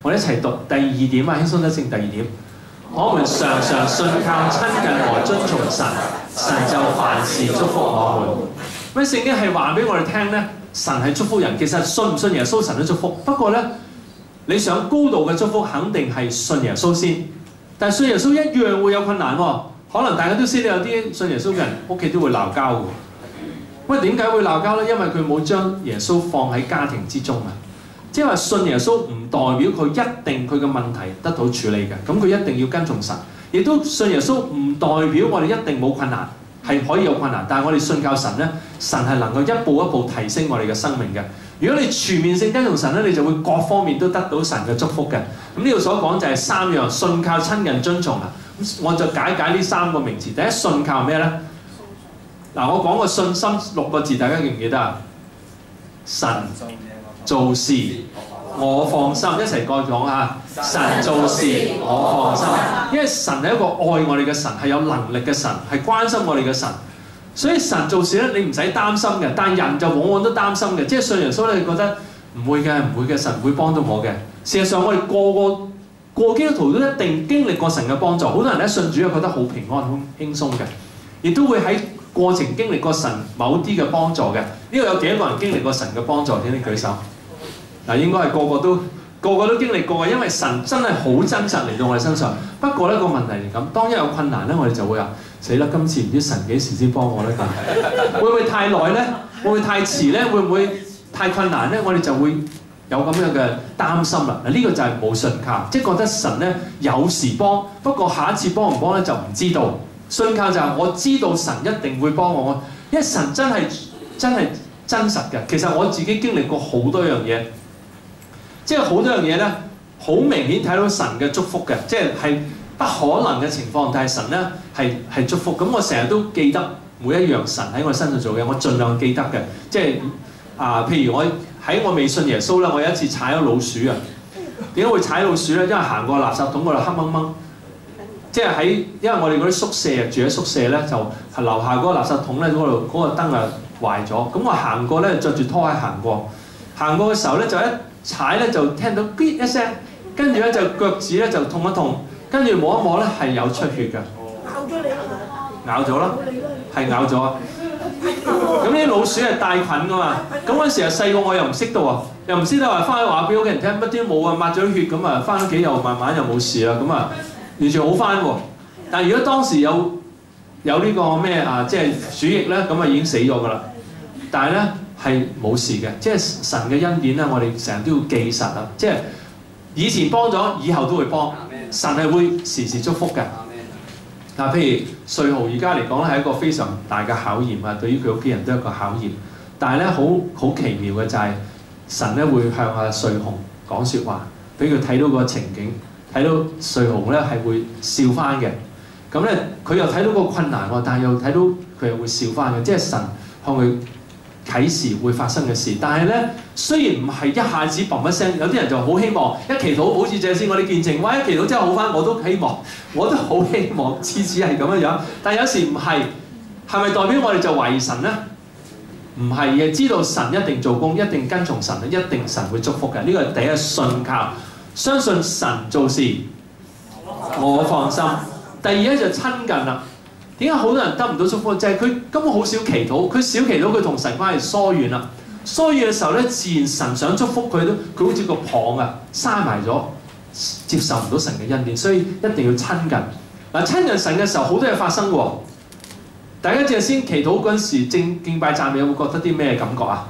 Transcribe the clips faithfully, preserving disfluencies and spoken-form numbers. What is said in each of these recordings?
我哋一齊讀第二點啊，輕鬆得勝第二點。我們常常信靠、親近和遵從神，神就凡事祝福我們。咁聖經係話俾我哋聽咧，神係祝福人。其實信唔信耶穌，神都祝福。不過咧，你想高度嘅祝福，肯定係信耶穌先。但係信耶穌一樣會有困難喎。可能大家都知道有啲信耶穌嘅人屋企都會鬧交嘅。喂，點解會鬧交咧？因為佢冇將耶穌放喺家庭之中啊！即係話信耶穌唔代表佢一定佢嘅問題得到處理嘅，咁佢一定要跟從神。亦都信耶穌唔代表我哋一定冇困難，係可以有困難，但係我哋信靠神咧，神係能夠一步一步提升我哋嘅生命嘅。如果你全面性跟從神咧，你就會各方面都得到神嘅祝福嘅。咁呢度所講就係三樣：信靠、親近、遵從啊。我就解解呢三個名詞。第一，信靠咩咧？嗱，我講個信心六個字，大家記唔記得啊？神做事我放心，一齊過講下。神做事我放心，因為神係一個愛我哋嘅神，係有能力嘅神，係關心我哋嘅神。所以神做事咧，你唔使擔心嘅。但人就往往都擔心嘅，即係信耶穌咧，你覺得唔會嘅，唔會嘅，神會幫到我嘅。事實上，我哋個個個基督徒都一定經歷過神嘅幫助。好多人咧信主咧覺得好平安、好輕鬆嘅，亦都會喺過程經歷過神某啲嘅幫助嘅。呢度有幾多個人經歷過神嘅幫助？請你舉手。嗱，應該係個個都個個都經歷過嘅，因為神真係好真實嚟到我哋身上。不過咧個問題係咁，當一有困難咧，我哋就會話死啦！今次唔知神幾時先幫我咧？會唔會太耐咧？會唔會太遲咧？會唔會太困難咧？我哋就會有咁樣嘅擔心啦。嗱，呢個就係冇信靠，即係覺得神咧有時幫，不過下一次幫唔幫咧就唔知道。信靠就係我知道神一定會幫我，因為神真係真係真實嘅。其實我自己經歷過好多樣嘢。即係好多樣嘢咧，好明顯睇到神嘅祝福嘅，即係係不可能嘅情況，但係神咧係係祝福。咁我成日都記得每一樣神喺我身上做嘅，我盡量記得嘅。即係啊、呃，譬如我喺我未信耶穌啦，我有一次踩咗老鼠啊。點解會踩老鼠咧？因為行過垃圾桶嗰度黑掹掹，即係喺因為我哋嗰啲宿舍住喺宿舍咧，就係樓下嗰個垃圾桶咧嗰度嗰個燈啊壞咗。咁我行過咧，着住拖鞋行過，行過嘅時候咧就一踩咧就聽到咇一聲，跟住咧就腳趾咧就痛一痛，跟住摸一摸咧係有出血嘅。咬咗你啦！咬咗啦，係咬咗。咁呢啲老鼠係帶菌噶嘛？咁嗰陣時又細個，我又唔識到啊，又唔識得話翻去話俾屋企人聽，乜啲都冇啊，抹咗血咁啊，翻屋企又慢慢又冇事啦，咁啊完全好翻喎。但係如果當時有有呢個咩啊，即係鼠疫咧，咁啊已經死咗噶啦。但係咧。係冇事嘅，即係神嘅恩典咧，我哋成日都要記實啊！即係以前幫咗，以後都會幫。神係會時時祝福嘅。嗱，譬如瑞豪而家嚟講咧，係一個非常大嘅考驗啊！對於佢屋企人都係一個考驗。但係咧，好好奇妙嘅就係神咧會向阿瑞豪講説話，俾佢睇到個情景，睇到瑞豪咧係會笑翻嘅。咁咧，佢又睇到個困難喎，但係又睇到佢又會笑翻嘅，即係神向佢啟示會發生嘅事，但係咧雖然唔係一下子嘣一聲，有啲人就好希望一祈禱，好似正先我哋見證，哇！一祈禱之後好翻，我都希望，我都好希望次次係咁樣樣。但係有時唔係，係咪代表我哋就懷疑神咧？唔係嘅，知道神一定做工，一定跟從神，一定神會祝福嘅。呢個係第一，信靠，相信神做事，我放心。第二咧就親近啦。點解好多人得唔到祝福？就係、是、佢根本好少祈禱，佢少祈禱，佢同神關係疏遠啦。疏遠嘅時候咧，自然神想祝福佢都，佢好似個蚌啊，閂埋咗，接受唔到神嘅恩典，所以一定要親近。嗱，親近神嘅時候，好多嘢發生喎。大家淨係先祈禱嗰陣時，正敬拜讚美，有冇覺得啲咩感覺啊？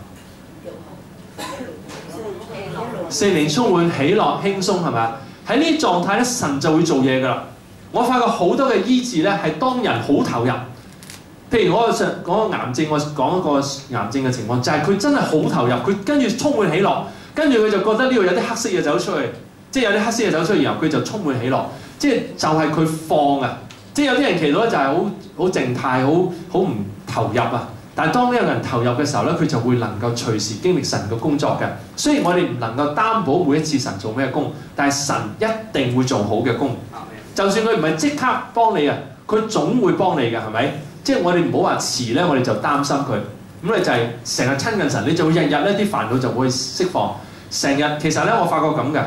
聖靈充滿喜樂、輕鬆係咪？喺呢啲狀態咧，神就會做嘢㗎啦。我發覺好多嘅醫治咧，係當人好投入。譬如我上講個癌症，我講一個癌症嘅情況，就係、是、佢真係好投入，佢跟住充滿喜樂，跟住佢就覺得呢度有啲黑色嘢走出去，即係有啲黑色嘢走出去，然後佢就充滿喜樂，即係就係佢放啊！即係有啲人祈禱咧就係好好靜態，好好唔投入啊。但係當呢個人投入嘅時候咧，佢就會能夠隨時經歷神嘅工作嘅。雖然我哋唔能夠擔保每一次神做咩工，但係神一定會做好嘅工。就算佢唔係即刻幫你啊，佢總會幫你嘅，係咪？即係我哋唔好話遲咧，我哋就擔心佢。咁你就係成日親近神，你就會日日咧啲煩惱就會釋放。成日其實咧，我發覺咁嘅，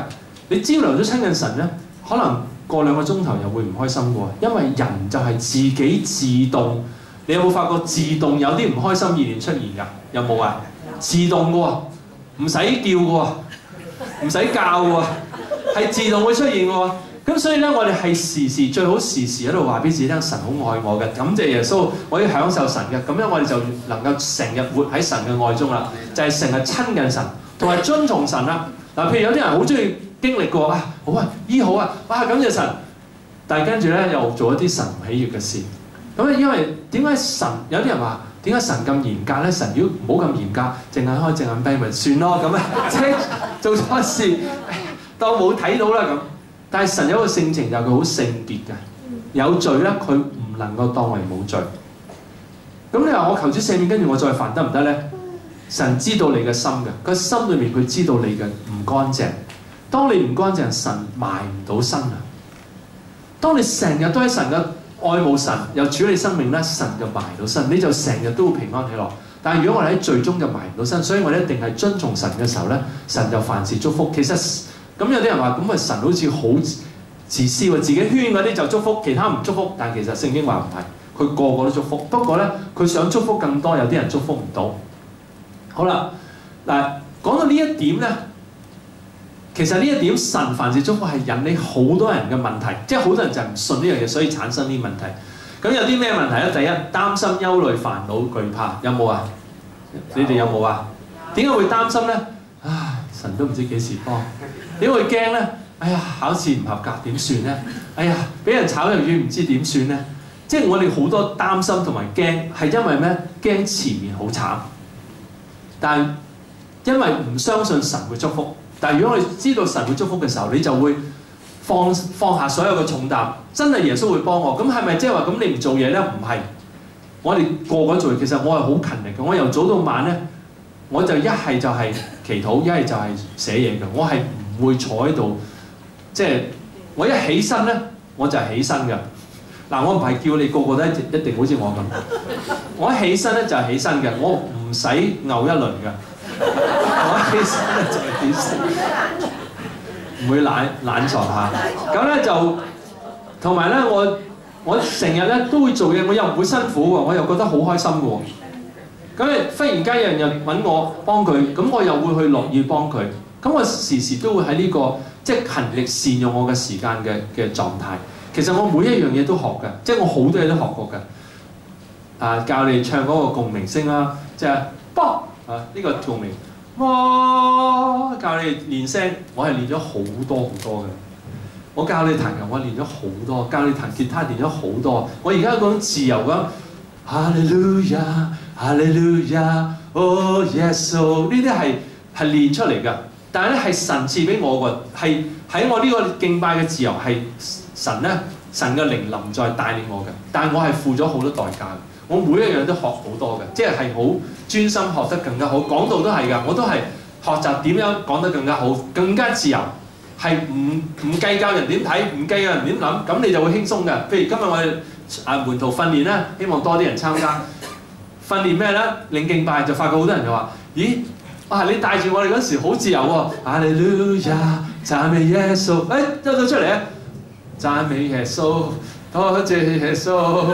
你朝頭早親近神咧，可能過兩個鐘頭又會唔開心嘅喎，因為人就係自己自動。你有冇發覺自動有啲唔開心意念出現㗎？有冇啊？自動嘅喎，唔使叫嘅喎，唔使教嘅喎，係自動會出現嘅喎。咁所以咧，我哋係時時最好時時喺度話俾自己聽，神好愛我嘅，感謝耶穌，我要享受神嘅。咁樣我哋就能夠成日活喺神嘅愛中啦，就係成日親近神，同埋遵從神啦。嗱，譬如有啲人好中意經歷過啊，好啊，醫好啊，哇，感謝神，但係跟住咧又做一啲神唔喜悅嘅事。咁咧，因為點解神有啲人話點解神咁嚴格咧？神如果唔好咁嚴格，淨眼開淨眼閉咪算咯咁啊，即係做錯事，當冇睇到啦咁。但係神有一個性情就係佢好聖潔嘅，有罪咧佢唔能夠當為冇罪。咁你話我求主赦免，跟住我再犯得唔得咧？神知道你嘅心嘅，個心裏面佢知道你嘅唔乾淨。當你唔乾淨，神埋唔到身啊！當你成日都喺神嘅愛慕神，又處理生命咧，神就埋到身，你就成日都會平安喜樂。但係如果我哋喺罪中就埋唔到身，所以我哋一定係遵從神嘅時候咧，神就凡事祝福。其實咁有啲人話咁啊，神好似好自私喎，自己圈嗰啲就祝福，其他唔祝福。但係其實聖經話唔係，佢個個都祝福。不過咧，佢想祝福更多，有啲人祝福唔到。好啦，嗱，講到呢一點咧，其實呢一點神凡事祝福係引起好多人嘅問題，即係好多人就唔信呢樣嘢，所以產生呢啲問題。咁有啲咩問題咧？第一，擔心、憂慮、煩惱、懼怕，有冇啊？你哋有冇啊？點解會擔心咧？啊，神都唔知幾時幫。點會驚咧？哎呀，考試唔合格點算咧？哎呀，俾人炒魷魚唔知點算咧？即係我哋好多擔心同埋驚，係因為咩？驚前面好慘，但係因為唔相信神會祝福。但係如果我哋知道神會祝福嘅時候，你就會放放下所有嘅重擔。真係耶穌會幫我，咁係咪即係話咁你唔做嘢咧？唔係，我哋個個做嘢。其實我係好勤力嘅，我由早到晚咧，我就一係就係祈禱，一係就係寫嘢嘅。我係唔會坐喺度，即係我一起身咧，我就係起身嘅。嗱，我唔係叫你個個都一一定好似我咁，我一起身咧就係起身嘅，我唔使嘔一輪嘅。我一起身咧就係起身，唔會懶懶床下。咁咧就同埋咧，我我成日咧都會做嘢，我又唔會辛苦喎，我又覺得好開心嘅喎。咁你忽然間有人又揾我幫佢，咁我又會去樂意幫佢。咁我時時都會喺呢個即係勤力善用我嘅時間嘅嘅狀態。其實我每一樣嘢都學嘅，即係我好多嘢都學過嘅。啊，教你唱嗰個共鳴聲啦，即係啵啊呢個共鳴，哇！教你練聲，我係練咗好多好多嘅。我教你彈琴，我練咗好多；教你彈吉他，練咗好多。我而家嗰種自由咁，哈利路亞，哈利路亞，哦耶穌，呢啲係係練出嚟㗎。但係咧係神賜俾我個，係喺我呢個敬拜嘅自由係。神咧，神嘅靈臨在帶領我嘅，但係我係付咗好多代價嘅。我每一樣都學好多嘅，即係係好專心學得更加好。講道都係㗎，我都係學習點樣講得更加好，更加自由，係唔唔計較人點睇，唔計較人點諗，咁你就會輕鬆嘅。譬如今日我哋啊門徒訓練咧，希望多啲人參加。訓練咩咧？領敬拜就發覺好多人就話：咦，啊你帶住我哋嗰時好自由喎！哈利路亞，讚美耶穌，誒走咗出嚟啊！讚美耶穌，多謝耶穌，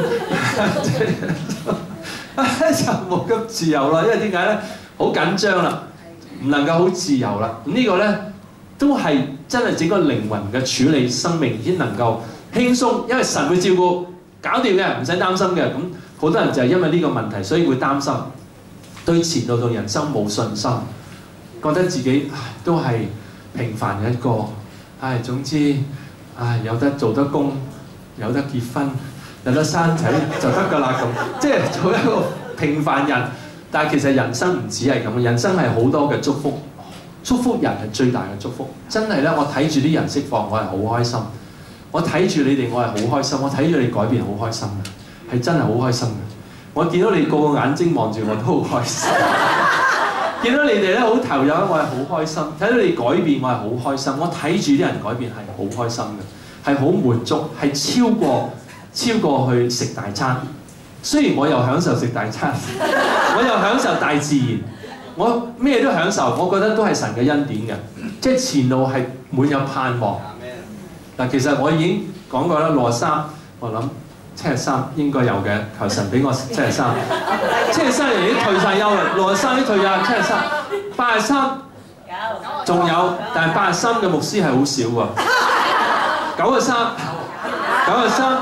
就冇咁自由啦。因為點解咧？好緊張啦，唔能夠好自由啦。咁、這個、呢個咧都係真係整個靈魂嘅處理生命先能夠輕鬆，因為神會照顧，搞掂嘅，唔使擔心嘅。咁好多人就係因為呢個問題，所以會擔心，對前路同人生冇信心，覺得自己唉都係平凡嘅一個，唉總之。唉，有得做得工，有得結婚，有得生仔就得㗎啦咁，即係做一個平凡人。但係其實人生唔止係咁，人生係好多嘅祝福，祝福人係最大嘅祝福。真係咧，我睇住啲人釋放，我係好開心。我睇住你哋，我係好開心。我睇住你改變，好開心嘅，係真係好開心嘅。我見到你個個眼睛望住我都好開心。見到你哋咧好投入，我係好開心；睇到你改變，我係好開心。我睇住啲人改變係好開心嘅，係好滿足，係超過超過去食大餐。雖然我又享受食大餐，我又享受大自然，我咩都享受，我覺得都係神嘅恩典嘅。 即係前路係滿有盼望。嗱，其實我已經講過啦，六十三，我諗七十三應該有嘅，求神俾我七十三。七十三人已經退晒休啦，六十三已經退咗，七十三，八十三仲有，但係八十三嘅牧師係好少喎。九十三，九十三，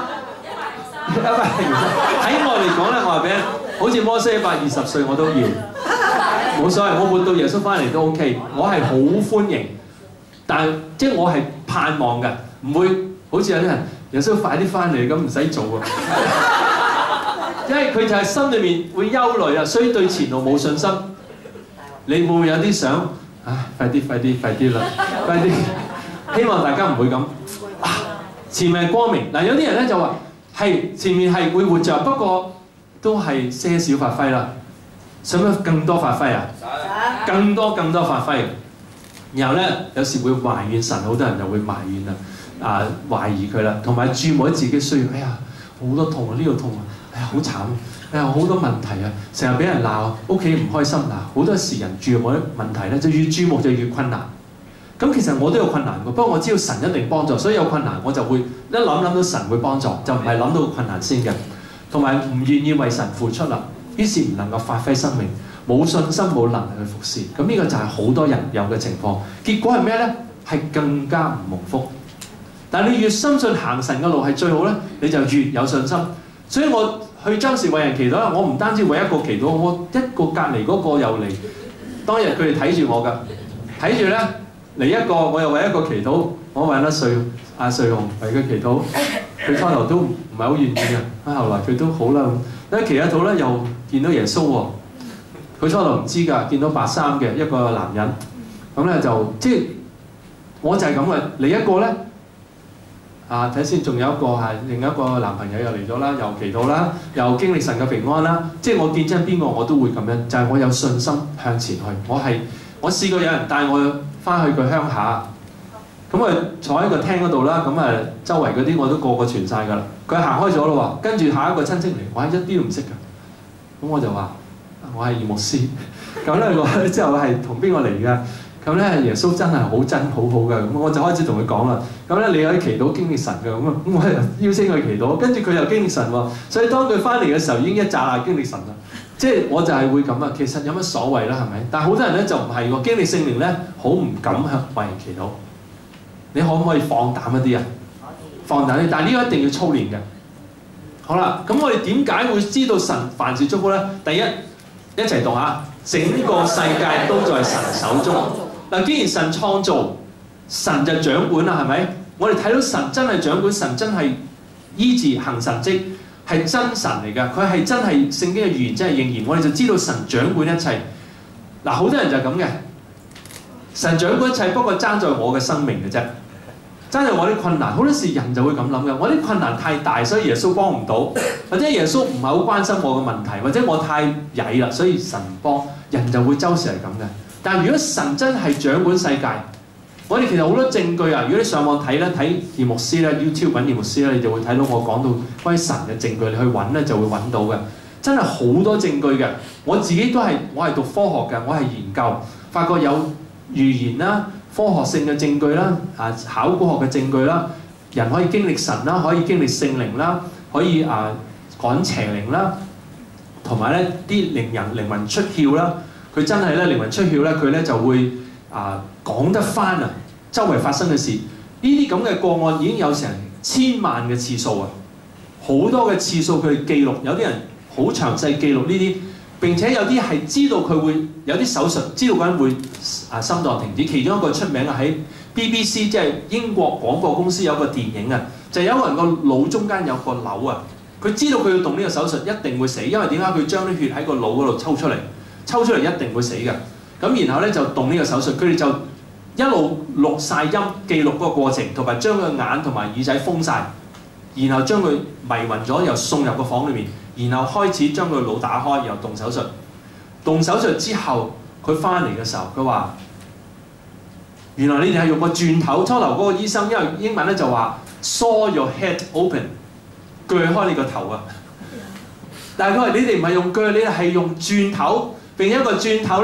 喺我嚟講咧，我話俾你，好似摩西一百二十歲我都要，冇所謂，我活到耶穌翻嚟都 OK， 我係好歡迎，但係即係我係盼望嘅，唔會好似有啲人耶穌快啲翻嚟咁唔使做啊，因為佢就係心裏面會憂慮啊，所以對前路冇信心。你會唔會有啲想啊？快啲，快啲，快啲啦，快啲！希望大家唔會咁。啊、前面係光明嗱，有啲人咧就話係前面係會活着，不過都係些少發揮啦。想唔想更多發揮啊？更多更多發揮。然後咧，有時會埋怨神，好多人就會埋怨啦，啊懷疑佢啦，同埋注目喺自己需要。哎呀，好多痛啊！呢度痛啊！哎呀，好慘啊！哎呀，好多問題啊！成日俾人鬧，屋企唔開心嗱。好多時人注目啲問題咧，就越注目就越困難。咁其實我都有困難嘅，不過我知道神一定幫助，所以有困難我就會一諗諗到神會幫助，就唔係諗到困難先嘅。同埋唔願意為神付出啦，於是唔能夠發揮生命，冇信心冇能力去服侍。咁呢個就係好多人有嘅情況。結果係咩咧？係更加唔蒙福。但係你越深信行神嘅路係最好咧，你就越有信心。所以我去將時為人祈禱啦，我唔單止為一個祈禱，我一個隔離嗰個又嚟。當日佢哋睇住我㗎，睇住咧。嚟一個，我又為一個祈禱，我為阿瑞阿瑞紅為佢祈禱，佢初頭都唔係好願意嘅，啊後來佢都好啦咁，一祈一禱咧又見到耶穌喎，佢初頭唔知㗎，見到白衫嘅一個男人，咁咧就即係我就係咁嘅，嚟一個咧，啊睇先，仲有一個係另一個男朋友又嚟咗啦，又祈禱啦，又經歷神嘅平安啦，即係我見真邊個我都會咁樣，就係、是、我有信心向前去，我係我試過有人帶我翻去佢鄉下，咁啊坐喺個廳嗰度啦，咁啊周圍嗰啲我都個個傳晒㗎啦。佢行開咗咯喎，跟住下一個親戚嚟，我係一啲都唔識㗎。咁我就話：我係葉牧師。咁咧我之後係同邊個嚟㗎？咁咧耶穌真係好真好好㗎。咁我就開始同佢講啦。咁咧你可以祈禱經歷神㗎。咁啊咁我邀請佢祈禱，跟住佢又經歷神喎。所以當佢翻嚟嘅時候已經一紮下經歷神啦。即係我就係會咁啊，其實有乜所謂啦，係咪？但係好多人咧就唔係喎，經歷聖靈咧好唔敢向為人祈禱。你可唔可以放膽一啲啊？放膽啲，但係呢個一定要操練嘅。好啦，咁我哋點解會知道神凡事祝福咧？第一，一齊讀下，整個世界都在神手中。嗱，既然神創造，神就掌管啦，係咪？我哋睇到神真係掌管，神真係醫治行神蹟。係真神嚟㗎，佢係真係聖經嘅預言真係應驗，我哋就知道神掌管一切。嗱，好多人就係咁嘅，神掌管一切，不過爭在我嘅生命嘅啫，爭在我啲困難。好多時人就會咁諗嘅，我啲困難太大，所以耶穌幫唔到，或者耶穌唔係好關心我嘅問題，或者我太曳啦，所以神唔幫。人就會周時係咁嘅。但如果神真係掌管世界，我哋其實好多證據啊！如果你上網睇咧，睇葉牧師咧 ，YouTube 揾葉牧師咧，你就會睇到我講到關於神嘅證據，你去揾咧就會揾到嘅。真係好多證據嘅。我自己都係，我係讀科學嘅，我係研究，發覺有預言啦、科學性嘅證據啦、啊考古學嘅證據啦，人可以經歷神啦，可以經歷聖靈啦，可以啊趕邪靈啦，同埋咧啲靈人靈魂出竅啦，佢真係咧靈魂出竅咧，佢咧就會啊〜講得翻啊！周圍發生嘅事，呢啲咁嘅個案已經有成千萬嘅次數啊！好多嘅次數佢哋記錄，有啲人好詳細記錄呢啲，並且有啲係知道佢會有啲手術，知道嗰人會啊心臟停止。其中一個出名啊喺 B B C 即係英國廣播公司有個電影啊，就係有個人個腦中間有個瘤啊，佢知道佢要動呢個手術一定會死，因為點解佢將啲血喺個腦嗰度抽出嚟，抽出嚟一定會死嘅。咁然後咧就動呢個手術，佢哋就一路錄晒音，記錄嗰個過程，同埋將佢眼同埋耳仔封晒，然後將佢迷暈咗，又送入個房裏面，然後開始將佢腦打開，又動手術。動手術之後，佢翻嚟嘅時候，佢話：原來你哋係用個鑽頭。初頭嗰個醫生，因為英文咧就話 saw your head open， 鋸開你個頭啊！但係佢話你哋唔係用鋸，你哋係用鑽頭，並且一個鑽頭咧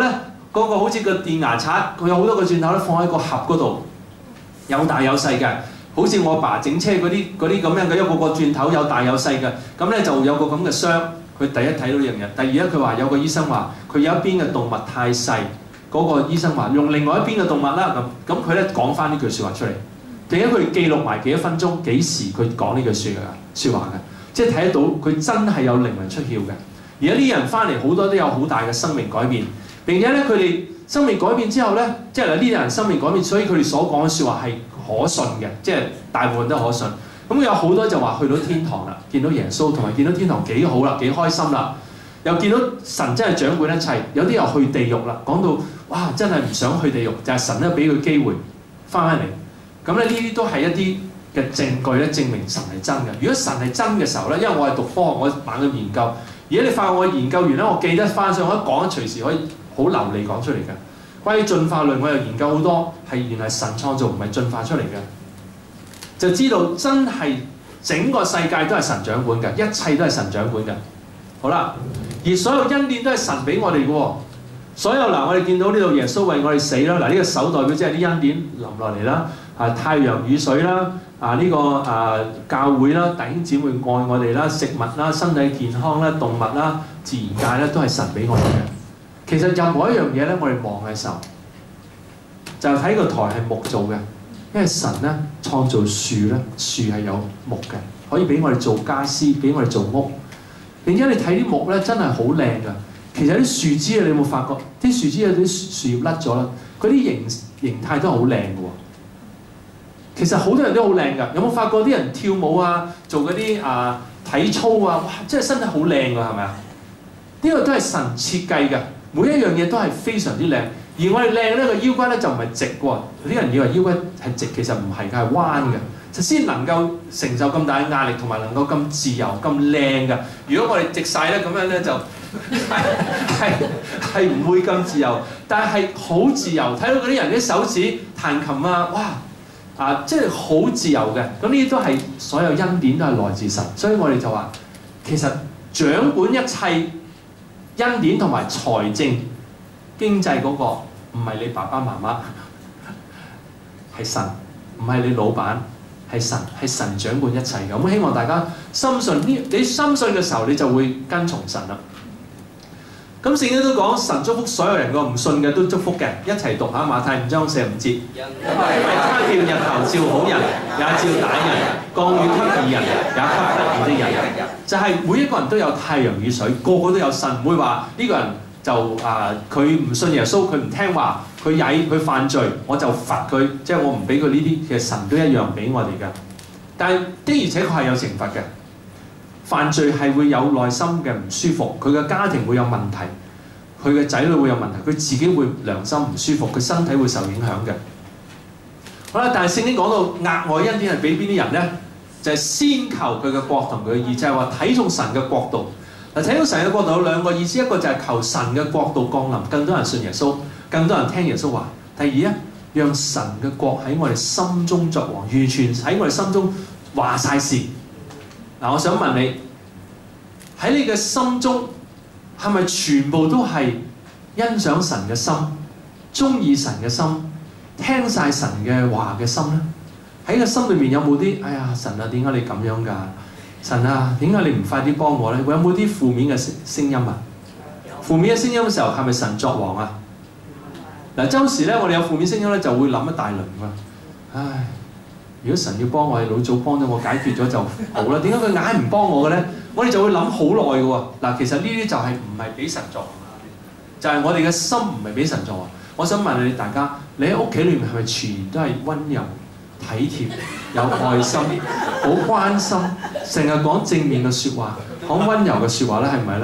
嗰個好似個電牙刷，佢有好多個鑽頭咧，放喺個盒嗰度，有大有細嘅。好似我爸整車嗰啲嗰啲咁樣嘅一個個鑽頭，有大有細嘅。咁咧就有個咁嘅箱。佢第一睇到呢樣嘢，第二咧佢話有個醫生話佢有一邊嘅動物太細，嗰、那個醫生話用另外一邊嘅動物啦。咁咁佢咧講翻呢句説話出嚟，並且佢記錄埋幾多分鐘幾時佢講呢句説嘅説話嘅，即係睇得到佢真係有靈魂出竅嘅。而家啲人翻嚟好多都有好大嘅生命改變，並且咧佢哋生命改變之後咧，即係嗱呢啲人生命改變，所以佢哋所講嘅説話係可信嘅，即係大部分都可信。咁有好多就話去到天堂啦，見到耶穌同埋見到天堂幾好啦，幾開心啦，又見到神真係掌管一切。有啲又去地獄啦，講到哇真係唔想去地獄，就係、是、神咧俾佢機會翻返嚟。咁咧呢啲都係一啲嘅證據咧，證明神係真嘅。如果神係真嘅時候咧，因為我係讀科學，我猛去研究。而家你發覺我研究完咧，我記得翻上，我一講隨時可以好流利講出嚟嘅。關於進化論，我又研究好多，係原來神創造唔係進化出嚟嘅。就知道真係整個世界都係神掌管嘅，一切都係神掌管嘅。好啦，而所有恩典都係神俾我哋嘅喎。所有嗱，我哋見到呢度耶穌為我哋死啦，嗱呢個手代表即係啲恩典臨落嚟啦，啊太陽雨水啦，啊呢、這個啊教會啦，弟兄姊妹愛我哋啦，食物啦，身體健康啦，動物啦，自然界咧都係神俾我哋嘅。其實任何一樣嘢咧，我哋望嘅時候，就睇個台係木做嘅。因為神咧創造樹咧，樹係有木嘅，可以俾我哋做家私，俾我哋做屋。並且你睇啲木咧，真係好靚㗎。其實啲樹枝啊，你有冇發覺？啲樹枝有啲樹葉甩咗啦，嗰啲形形態都係好靚嘅喎。其實好多人都好靚㗎。有冇發覺啲人跳舞啊，做嗰啲啊體操啊，哇！真係身體好靚㗎，係咪啊？呢個都係神設計嘅，每一樣嘢都係非常之靚。而我哋靚咧個腰骨咧就唔係直喎，有啲人以為腰骨係直，其實唔係，佢係彎嘅，就先能夠承受咁大嘅壓力，同埋能夠咁自由、咁靚嘅。如果我哋直晒咧，咁樣咧就係係唔會咁自由，但係好自由。睇到嗰啲人啲手指彈琴啊，哇啊，即係好自由嘅。咁呢啲都係所有恩典都係來自神，所以我哋就話其實掌管一切恩典同埋財政經濟嗰個。唔係你爸爸媽媽，係神；唔係你老闆，係神，係神掌管一切嘅。咁希望大家深信呢，你深信嘅時候，你就會跟從神啦。咁聖經都講神祝福所有人，個唔信嘅都祝福嘅。一齊讀下馬太五章四十五節。因為他叫日頭照好人，也照歹人；降雨給義人，也給不義的人。就係、是、每一個人都有太陽雨水，個個都有神，唔會話呢個人。就啊，佢、呃、唔信耶穌，佢唔聽話，佢曳，佢犯罪，我就罰佢，即係我唔俾佢呢啲。其實神都一樣俾我哋嘅，但係的而且確係有懲罰嘅。犯罪係會有內心嘅唔舒服，佢嘅家庭會有問題，佢嘅仔女會有問題，佢自己會良心唔舒服，佢身體會受影響嘅。好啦，但係聖經講到額外恩典係俾邊啲人咧？就係、是、先求佢嘅國同佢嘅義，就係話睇重神嘅國度。嗱，睇到神嘅國度有兩個意思，一個就係求神嘅國度降臨，更多人信耶穌，更多人聽耶穌話。第二咧，讓神嘅國喺我哋心中作王，完全喺我哋心中話晒事。嗱，我想問你，喺你嘅心中係咪全部都係欣賞神嘅心、中意神嘅心、聽晒神嘅話嘅心咧？喺個心裏面有冇啲哎呀神啊，點解你咁樣㗎？神啊，點解你唔快啲幫我咧？會有冇啲負面嘅聲聲音啊？負面嘅聲音嘅時候係咪神作王啊？嗱，周時咧我哋有負面聲音咧，就會諗一大輪㗎。唉，如果神要幫我，老早幫咗我解決咗就好啦。點解佢硬唔幫我嘅咧？我哋就會諗好耐㗎喎。嗱，其實呢啲就係唔係俾神作王，就係、是、我哋嘅心唔係俾神作王。我想問你大家，你喺屋企裏面係咪全然都係溫柔、體貼、有愛心、好關心，成日講正面嘅説話，講溫柔嘅説話咧，係唔係咧？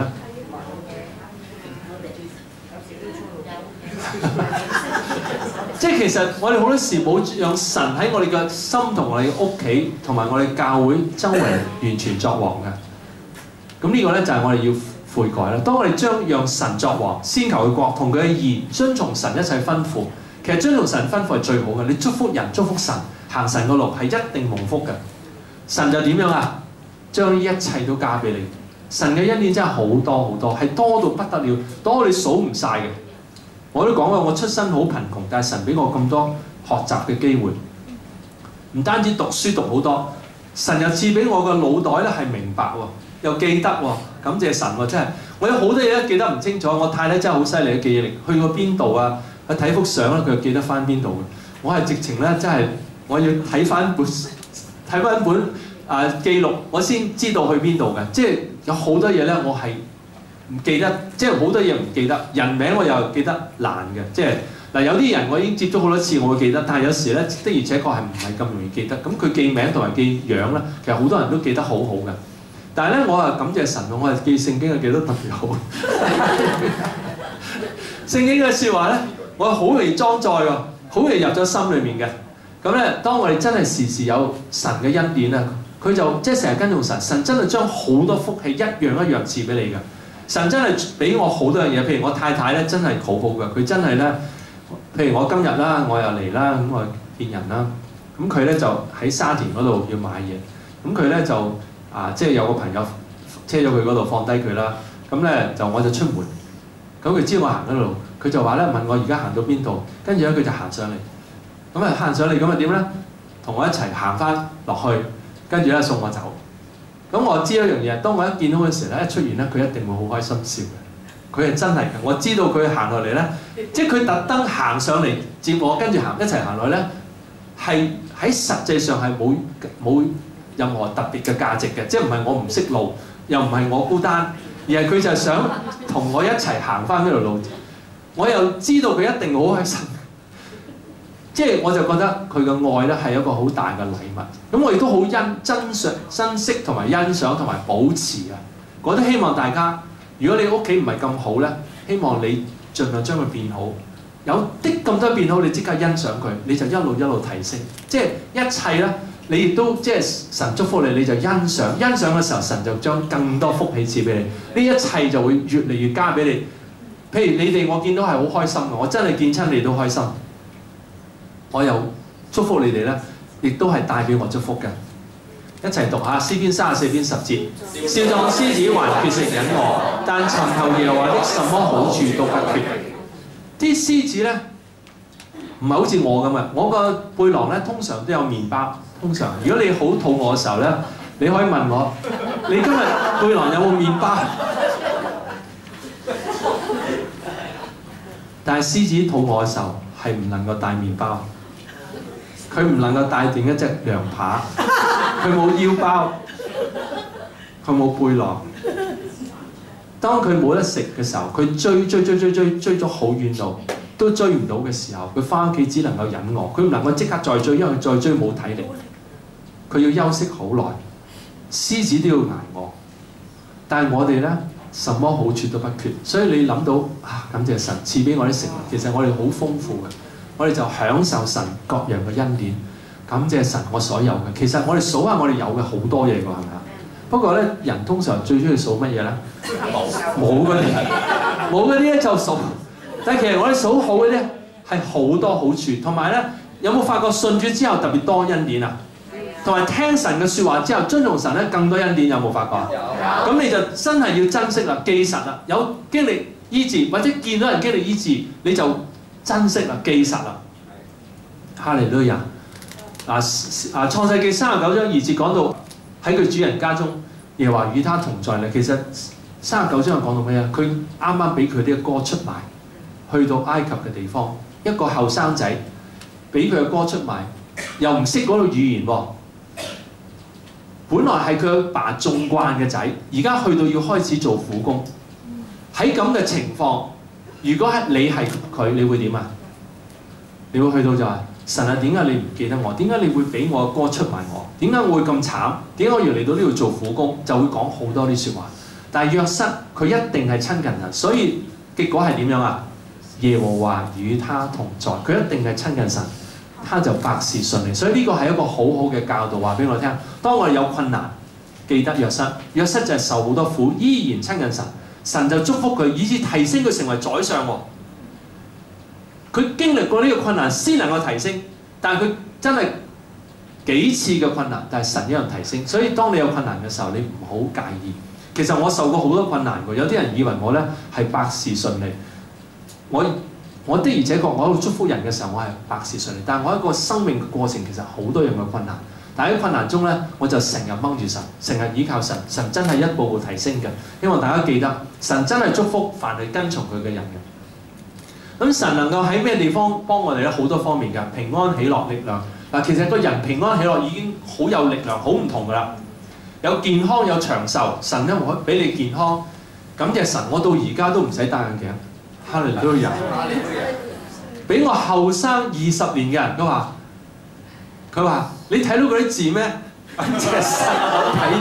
即係其實我哋好多時冇讓神喺我哋嘅心同我哋嘅屋企同埋我哋教會周圍完全作王嘅。咁呢個咧就係我哋要悔改啦。當我哋將讓神作王，先求佢國同佢嘅義，遵從神一切吩咐。其實遵從神吩咐係最好嘅。你祝福人、祝福神，行神嘅路係一定蒙福嘅。神就點樣啊？將呢一切都加俾你。神嘅恩典真係好多好多，係多到不得了，多到你數唔晒嘅。 我都講過，我出身好貧窮，但係神俾我咁多學習嘅機會，唔單止讀書讀好多，神又賜俾我個腦袋咧係明白喎，又記得喎，感謝神喎，真係我有好多嘢都記得唔清楚。我太太真係好犀利嘅記憶力，去過邊度啊？去睇幅相咧，佢又記得翻邊度嘅。我係直情咧，真係我要睇翻本睇翻本啊、呃、記錄，我先知道去邊度嘅。即係有好多嘢咧，我係唔記得，即係好多嘢唔記得。人名我又記得難嘅，即係嗱有啲人我已經接觸好多次，我會記得，但係有時咧的而且確係唔係咁容易記得。咁佢記名同埋記樣咧，其實好多人都記得好好嘅。但係咧，我係感謝神，我係記聖經係記得特別好。聖經嘅説話咧，我好容易裝載喎，好容易入咗心裏面嘅。咁咧，當我哋真係時時有神嘅恩典啊，佢就即係成日跟從神，神真係將好多福氣一樣一樣賜俾你嘅。神真係俾我好多樣嘢，譬如我太太咧真係好好嘅，佢真係咧，譬如我今日啦，我又嚟啦，咁我見人啦，咁佢咧就喺沙田嗰度要買嘢，咁佢咧就啊即係有個朋友車咗佢嗰度放低佢啦，咁咧就我就出門，咁佢知我行嗰度，佢就話咧問我而家行到邊度，跟住咧佢就行上嚟。咁啊行上嚟咁啊點咧？同我一齊行翻落去，跟住咧送我走。咁我知一樣嘢，當我一見到佢嘅時候咧，一出現咧，佢一定會好開心笑嘅。佢係真係嘅，我知道佢行落嚟咧，即係佢特登行上嚟接我，跟住行一齊行落去咧，係喺實際上係冇冇任何特別嘅價值嘅，即係唔係我唔識路，又唔係我孤單，而係佢就係想同我一齊行翻呢條路。我又知道佢一定好開心。即係我就覺得佢嘅愛咧係一個好大嘅禮物，咁我亦都好欣珍賞、珍惜同埋欣賞同埋保持啊！我都希望大家，如果你屋企唔係咁好咧，希望你盡量將佢變好。有啲咁多變好，你即刻欣賞佢，你就一路一路提升。即係一切咧，你亦都即係神祝福你，你就欣賞。欣賞嘅時候，神就將更多福氣賜俾你，呢一切就會越嚟越加俾你。譬如你哋，我見到係好開心嘅，我真係見親你都開心。我又祝福你哋咧，亦都係帶俾我祝福嘅。一齊讀下詩篇三十四篇十節：少壯獅子還缺食忍餓，但尋求耶和華的什麼好處都不缺。啲獅子咧唔係好似我咁啊！我個背囊咧通常都有麵包。通常如果你好肚餓嘅時候咧，你可以問我：你今日背囊有冇麵包？但係獅子肚餓嘅時候係唔能夠帶麵包。佢唔能夠帶定一隻羊扒，佢冇腰包，佢冇背囊。當佢冇得食嘅時候，佢追追追追追追咗好遠路，都追唔到嘅時候，佢翻屋企只能夠忍餓，佢唔能夠即刻再追，因為佢再追冇體力，佢要休息好耐。獅子都要捱餓，但係我哋咧，什麼好處都不缺，所以你諗到啊，感謝神賜俾我啲食物，其實我哋好豐富嘅。我哋就享受神各樣嘅恩典，感謝神我所有嘅。其實我哋數下我哋有嘅好多嘢㗎，係咪啊？不過咧，人通常最中意數乜嘢咧？冇冇嗰啲，冇嗰啲咧就數。但係其實我哋數好嘅咧係好多好處，同埋咧有冇發覺信主之後特別多恩典啊？同埋聽神嘅説話之後，遵從神咧更多恩典，有冇發覺？有。咁你就真係要珍惜啦，記實啦，有經歷醫治或者見到人經歷醫治，你就珍惜啦，記實啦，哈利路亞！嗱啊，創世記三十九章二節講到喺佢主人家中，耶和華與他同在咧。其實三十九章又講到咩啊？佢啱啱俾佢啲哥出賣，去到埃及嘅地方，一個後生仔俾佢嘅哥出賣，又唔識嗰度語言喎。本來係佢阿爸種慣嘅仔，而家去到要開始做苦工，喺咁嘅情況。如果係你係佢，你會點啊？你會去到就話：神啊，點解你唔記得我？點解你會俾我個哥出賣我？點解我會咁慘？點解我要嚟到呢度做苦工？就會講好多啲説話。但係約瑟佢一定係親近神，所以結果係點樣啊？耶和華與他同在，佢一定係親近神，他就百事順利。所以呢個係一個好好嘅教導，話俾我聽。當我哋有困難，記得約瑟，約瑟就係受好多苦，依然親近神。神就祝福佢，以致提升佢成為宰相喎。佢經歷過呢個困難先能夠提升，但係佢真係幾次嘅困難，但係神一樣提升。所以當你有困難嘅時候，你唔好介意。其實我受過好多困難㗎，有啲人以為我咧係百事順利，我我的而且確我喺度祝福人嘅時候，我係百事順利。但係我一個生命嘅過程其實好多樣嘅困難。但喺困難中咧，我就成日掹住神，成日倚靠神。神真係一步步提升嘅。希望大家記得，神真係祝福凡係跟從佢嘅人嘅。咁神能夠喺咩地方幫我哋咧？好多方面㗎，平安、喜樂、力量。嗱，其實個人平安喜樂已經好有力量，好唔同㗎啦。有健康有長壽，神咧會俾你健康。感謝神，我到而家都唔使戴眼鏡。哈利路亞！俾我後生二十年嘅人都話，佢話你睇到嗰啲字咩？感謝神，我睇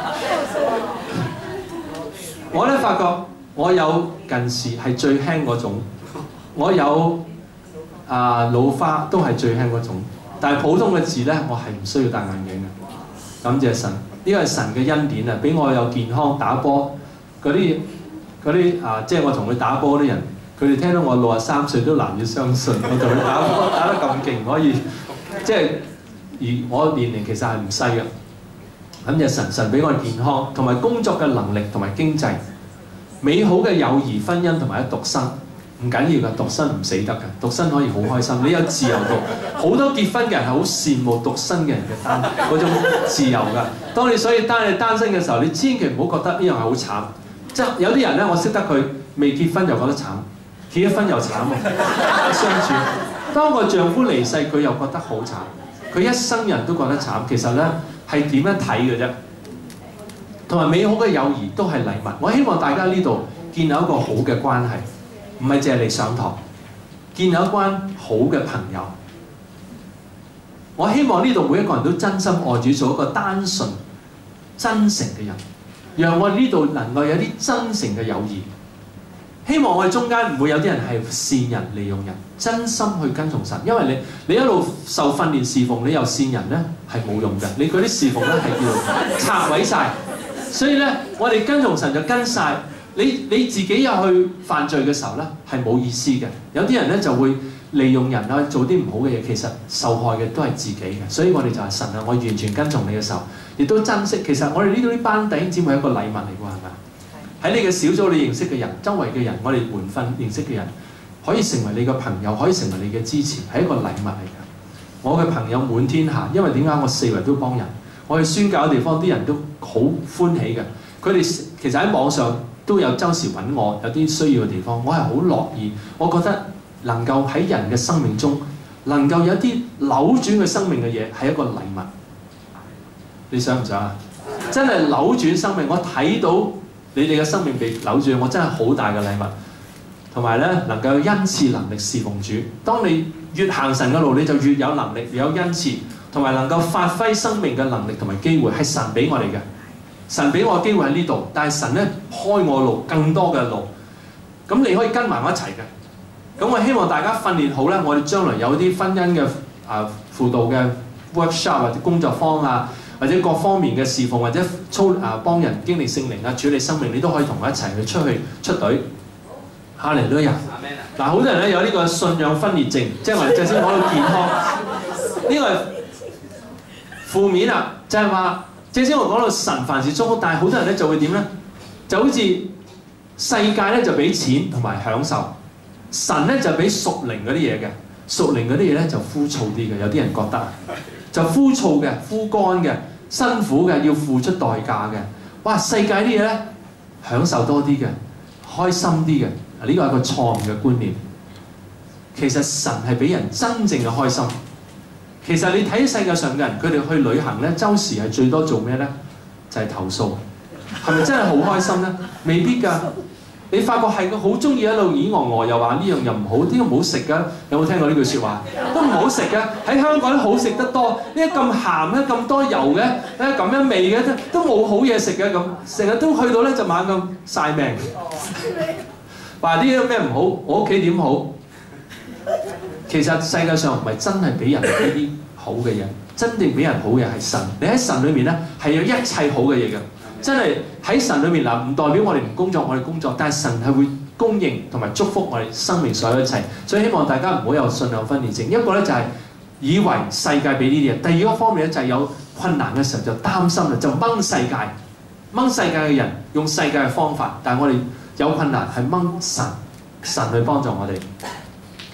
到。我咧發覺我有近視係最輕嗰種，我有啊、呃、老花都係最輕嗰種。但係普通嘅字咧，我係唔需要戴眼鏡嘅。感謝神，呢個係神嘅恩典啊！俾我有健康打波嗰啲嗰啲啊，即係我同佢打波啲人，佢哋聽到我六十三歲都難以相信，我同佢打波打得咁勁，可以即係而我年齡其實係唔細嘅。感謝神，神俾我健康同埋工作嘅能力同埋經濟，美好嘅友誼、婚姻同埋獨身。唔緊要㗎，獨身唔死得㗎，獨身可以好開心。你有自由度，好多結婚嘅人係好羨慕獨身嘅人嘅單嗰種自由㗎。當你所以當你單身嘅時候，你千祈唔好覺得呢樣係好慘。即係有啲人咧，我識得佢未結婚又覺得慘，結咗婚又慘喎。相處，當個丈夫離世，佢又覺得好慘。佢一生人都覺得慘。其實咧係點樣睇嘅啫？同埋美好嘅友誼都係禮物。我希望大家呢度建立一個好嘅關係。唔係淨係嚟上堂，建立一關好嘅朋友。我希望呢度每一個人都真心愛主，做一個單純、真誠嘅人，讓我呢度能夠有啲真誠嘅友誼。希望我哋中間唔會有啲人係善人利用人，真心去跟從神。因為你你一路受訓練侍奉，你又善人咧係冇用嘅。你嗰啲侍奉咧係叫做拆毀晒。所以咧，我哋跟從神就跟晒。你你自己又去犯罪嘅時候咧，係冇意思嘅。有啲人咧就會利用人啊，做啲唔好嘅嘢，其實受害嘅都係自己嘅。所以我哋就係神啊，我完全跟從你嘅時候，亦都珍惜。其實我哋呢度啲班弟兄姊妹係一個禮物嚟㗎，係咪？喺你嘅小組你認識嘅人，周圍嘅人，我哋門訓認識嘅人，可以成為你嘅朋友，可以成為你嘅支持，係一個禮物嚟㗎。我嘅朋友滿天下，因為點解我四圍都幫人，我去宣教嘅地方啲人都好歡喜嘅。佢哋其實喺網上都有周時揾我，有啲需要嘅地方，我係好樂意。我覺得能夠喺人嘅生命中，能夠有一啲扭轉嘅生命嘅嘢，係一個禮物。你想唔想啊？真係扭轉生命，我睇到你哋嘅生命被扭轉，我真係好大嘅禮物。同埋咧，能夠有恩賜能力侍奉主。當你越行神嘅路，你就越有能力，越有恩賜，同埋能夠發揮生命嘅能力同埋機會，係神俾我哋嘅。神俾我嘅機會喺呢度，但係神咧開我路更多嘅路，咁你可以跟埋我一齊嘅。咁我希望大家訓練好咧，我哋將來有啲婚姻嘅啊輔導嘅 workshop 或者工作坊啊，或者各方面嘅侍奉或者操啊幫人經歷聖靈啊處理生命，你都可以同我一齊去出去出隊。哈利路亞！嗱，好多人咧有呢個信仰分裂症，即係我哋頭先講到健康，呢個負面啊，就係話。正先我講到神凡事祝福，但係好多人咧就會點咧？就好似世界咧就俾錢同埋享受，神咧就俾屬靈嗰啲嘢嘅，屬靈嗰啲嘢咧就枯燥啲嘅。有啲人覺得就枯燥嘅、枯乾嘅、辛苦嘅，要付出代價嘅。哇！世界啲嘢咧享受多啲嘅，開心啲嘅。呢個係個錯誤嘅觀念。其實神係俾人真正嘅開心。其實你睇世界上嘅人，佢哋去旅行咧，周時係最多做咩咧？就係、是、投訴，係咪真係好開心咧？未必㗎。你發覺係佢好中意一路耳呆呆，又話呢樣又唔好，呢個唔好食㗎。有冇聽過呢句説話？都唔好食㗎。喺香港好食得多，呢咁鹹咧，咁多油嘅，咧咁樣味嘅，都冇好嘢食嘅咁，成日都去到咧就猛咁曬命。話呢啲咩唔好，我屋企點好？其實世界上唔係真係俾人呢啲好嘅嘢，真正俾人好嘅係神。你喺神裏面咧係有一切好嘅嘢嘅，真係喺神裏面嗱，唔代表我哋唔工作，我哋工作，但係神係會供應同埋祝福我哋生命所有一切。所以希望大家唔好有信仰分裂症。一個咧就係以為世界俾呢啲嘢，第二個方面咧就係有困難嘅時候就擔心啦，就掹世界，掹世界嘅人用世界嘅方法，但係我哋有困難係掹神，神去幫助我哋。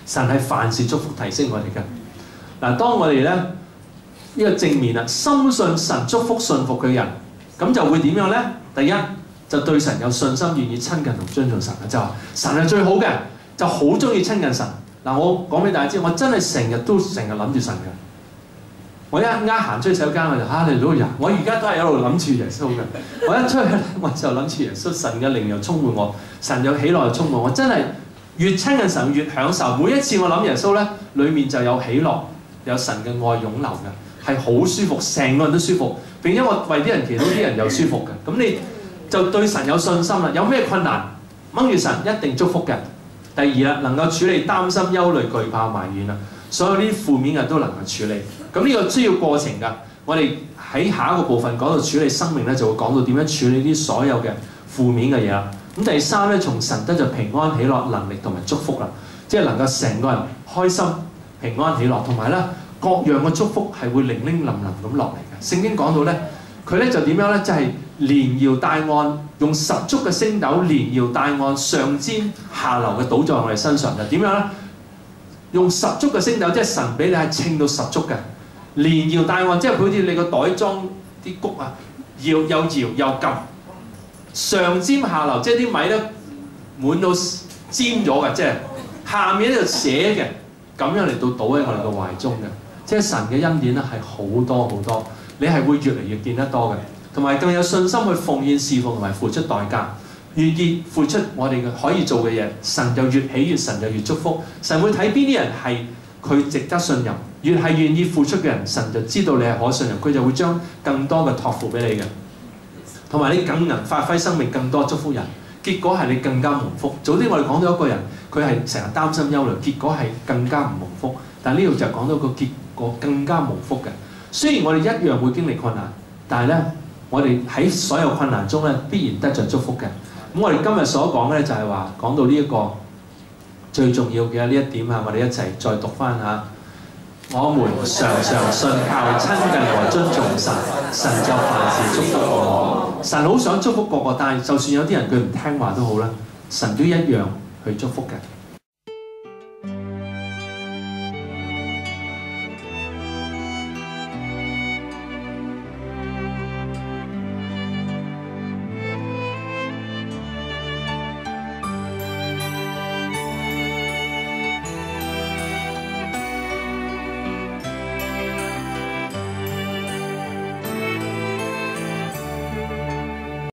神係凡事祝福提升我哋嘅。嗱，當我哋咧呢、呢個正面啊，深信神祝福信服嘅人，咁就會點樣咧？第一就對神有信心，願意親近同尊重神啦，就話神係最好嘅，就好中意親近神。嗱，我講俾大家知，我真係成日都成日諗住神嘅。我一啱行出洗手間，我就嚇你老人，我而家都係一路諗住耶穌嘅。我一出去我就諗住耶穌，神嘅靈又充滿我，神有喜樂又充滿我。真係越親近神越享受。每一次我諗耶穌咧，裡面就有喜樂，有神嘅愛湧流嘅，係好舒服，成個人都舒服。並且我為啲人祈禱，啲人又舒服嘅。咁你就對神有信心啦。有咩困難掹住神一定祝福嘅。第二啦，能夠處理擔心、憂慮、懼怕、埋怨啦，所有呢啲負面嘅都能夠處理。咁呢個需要過程㗎。我哋喺下一個部分講到處理生命咧，就會講到點樣處理啲所有嘅負面嘅嘢啦。咁第三咧，從神得就平安、喜樂、能力同埋祝福啦，即係能夠成個人開心、平安、喜樂，同埋咧各樣嘅祝福係會零零冧冧咁落嚟嘅。聖經講到咧，佢咧就點樣咧？就係連搖帶按，用十足嘅升斗連搖帶按，上尖下流嘅倒在我哋身上。就點樣咧？用十足嘅升斗，即係神俾你係稱到十足嘅。連搖帶按，即係好似你個袋裝啲谷啊，搖又搖又撳，上尖下流，即係啲米咧滿到尖咗嘅，即係下面咧就寫嘅，咁樣嚟到倒喺我哋嘅懷中嘅。即係神嘅恩典咧係好多好多，你係會越嚟越見得多嘅，同埋更有信心去奉獻侍奉同埋付出代價，願意付出我哋嘅可以做嘅嘢，神就越喜悅，神就越祝福。神會睇邊啲人係佢值得信任。越係願意付出嘅人，神就知道你係可信任，佢就會將更多嘅託付俾你嘅，同埋你更能發揮生命更多祝福人。結果係你更加蒙福。早啲我哋講到一個人，佢係成日擔心憂慮，結果係更加唔蒙福。但係呢度就講到個結果更加蒙福嘅。雖然我哋一樣會經歷困難，但係咧，我哋喺所有困難中咧，必然得着祝福嘅。咁我哋今日所講咧就係話講到呢一個最重要嘅呢一點啊，我哋一齊再讀翻下。我們常常信靠、親近和尊重神，神就凡事祝福我。神好想祝福個個，但係就算有啲人佢唔聽話都好啦，神都一樣去祝福嘅。